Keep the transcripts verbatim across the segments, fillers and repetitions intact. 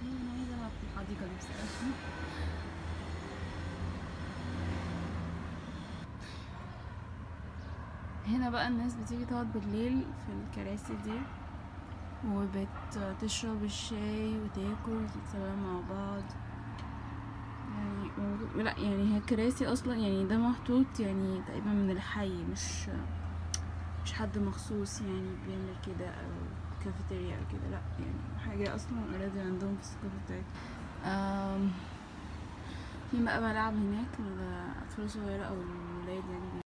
انا عايزه العب في الحديقه دي بصراحه. هنا بقى الناس بتيجي تقعد بالليل في الكراسي دي وبتشرب الشاي وتاكل تتسلم مع بعض يعني. لا يعني هي كراسي اصلا يعني ده محطوط يعني تقريبا من الحي، مش مش حد مخصوص يعني بيعمل كده او كافيتيريا او كده، لا يعني حاجه اصلا اوريدي عندهم في الثقافه بتاعتهم. في بقى ملاعب هناك للاطفال الصغيره او الولاد يعني.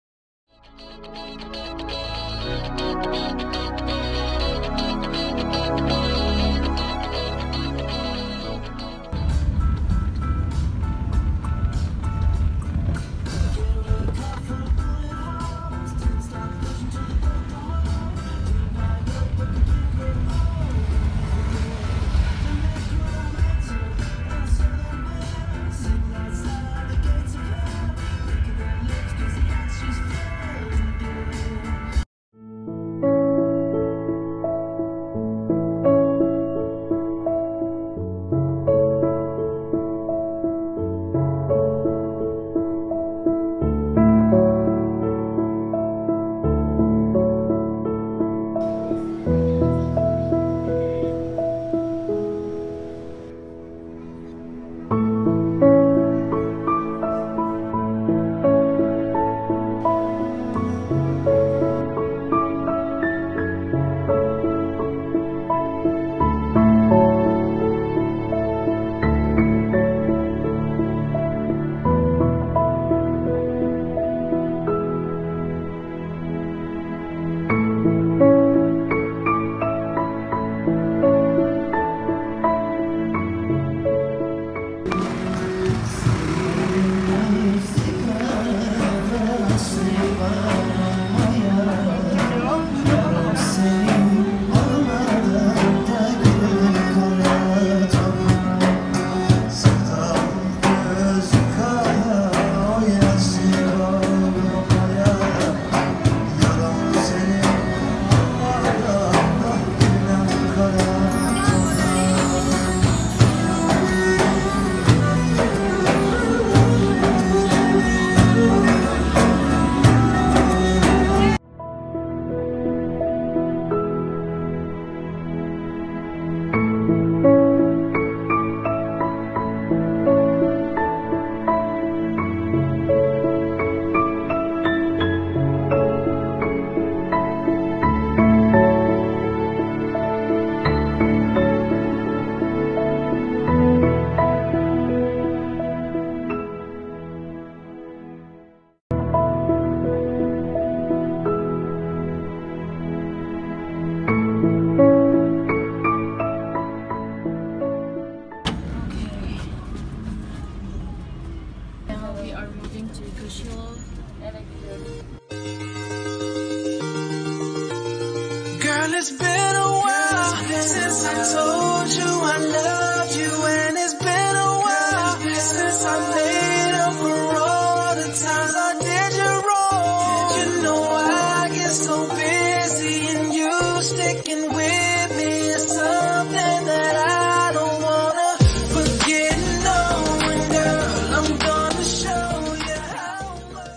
Girl, it's been a while since I told you I loved you, and it's been a while since I made up for all the times I did you wrong. You know I get so busy, and you sticking with me is something that I don't wanna forget. No, and girl, I'm gonna show you how much.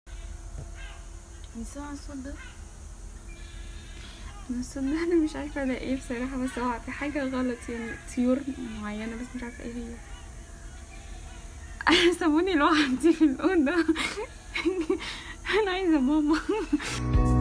نسمع الصوت ده؟ الصوت ده انا مش عارفه ده ايه بصراحه، بس هو في حاجه غلط يعني، طيور معينه بس مش عارفه ايه هي. انا سابوني لوحدي في الاوضه. انا عايزه ماما.